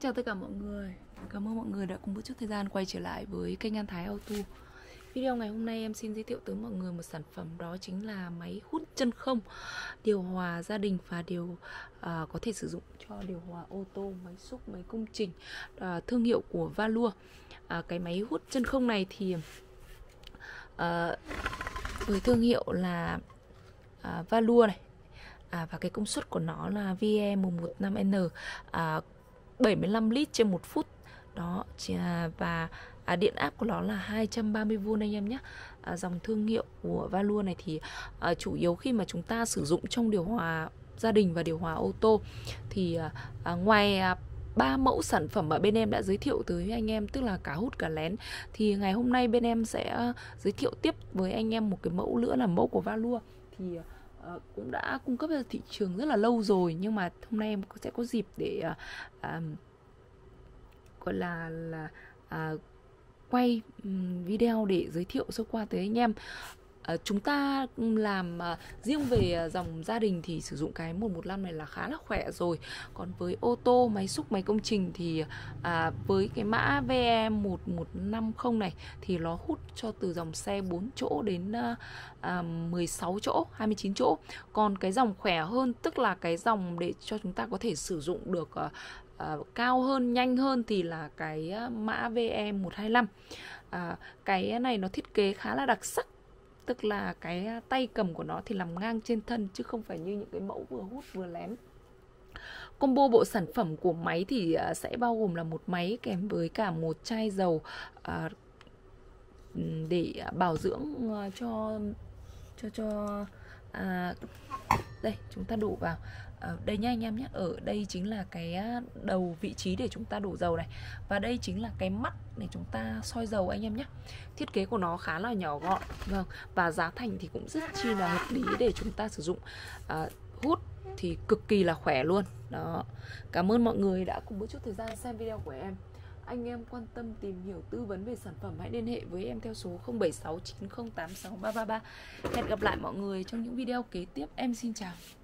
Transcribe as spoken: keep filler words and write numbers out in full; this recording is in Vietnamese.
Chào tất cả mọi người. Cảm ơn mọi người đã cùng một chút thời gian quay trở lại với kênh An Thái Auto. Video ngày hôm nay em xin giới thiệu tới mọi người một sản phẩm, đó chính là máy hút chân không, điều hòa gia đình và điều uh, có thể sử dụng cho điều hòa ô tô, máy xúc, máy công trình, uh, thương hiệu của Valua. Uh, cái máy hút chân không này thì uh, với thương hiệu là uh, Valua này, à, và cái công suất của nó là V E một một năm N, à, bảy mươi lăm lít trên một phút đó, và à, điện áp của nó là hai trăm ba mươi vôn anh em nhé. À, dòng thương hiệu của Valua này thì à, chủ yếu khi mà chúng ta sử dụng trong điều hòa gia đình và điều hòa ô tô thì à, ngoài à, ba mẫu sản phẩm mà bên em đã giới thiệu tới anh em, tức là cả hút cả lén, thì ngày hôm nay bên em sẽ giới thiệu tiếp với anh em một cái mẫu nữa là mẫu của Valua. Thì Uh, cũng đã cung cấp ra thị trường rất là lâu rồi, nhưng mà hôm nay em sẽ có dịp để uh, uh, gọi là là uh, quay um, video để giới thiệu sơ qua tới anh em. Uh, chúng ta làm uh, riêng về uh, dòng gia đình thì sử dụng cái một một năm này là khá là khỏe rồi. Còn với ô tô, máy xúc, máy công trình thì uh, với cái mã V E một một năm không này thì nó hút cho từ dòng xe bốn chỗ đến uh, uh, mười sáu chỗ, hai mươi chín chỗ. Còn cái dòng khỏe hơn, tức là cái dòng để cho chúng ta có thể sử dụng được uh, uh, cao hơn, nhanh hơn thì là cái uh, mã V E một hai lăm. Uh, cái này nó thiết kế khá là đặc sắc, tức là cái tay cầm của nó thì nằm ngang trên thân chứ không phải như những cái mẫu vừa hút vừa lén. Combo bộ sản phẩm của máy thì sẽ bao gồm là một máy kèm với cả một chai dầu à, để bảo dưỡng cho cho cho à, đây chúng ta đổ vào à, đây nha anh em nhé. Ở đây chính là cái đầu vị trí để chúng ta đổ dầu này, và đây chính là cái mắt để chúng ta soi dầu anh em nhé. Thiết kế của nó khá là nhỏ gọn, vâng, và giá thành thì cũng rất chi là hợp lý để chúng ta sử dụng. À, hút thì cực kỳ là khỏe luôn đó. Cảm ơn mọi người đã cùng một chút thời gian xem video của em. Anh em quan tâm tìm hiểu tư vấn về sản phẩm hãy liên hệ với em theo số không bảy sáu chín không tám sáu ba ba ba. Hẹn gặp lại mọi người trong những video kế tiếp. Em xin chào.